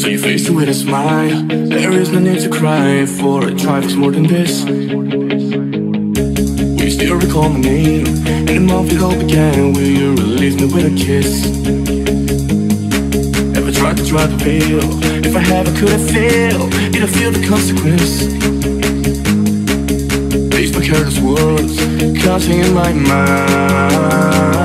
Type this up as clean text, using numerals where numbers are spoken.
So you face it with a smile. There is no need to cry, for a tribe is more than this. We still recall my name, and the month it all began. Will you release me with a kiss? Ever tried to try to feel? If I have, I couldn't feel. Did I feel the consequence? Faced by careless words, counting in my mind.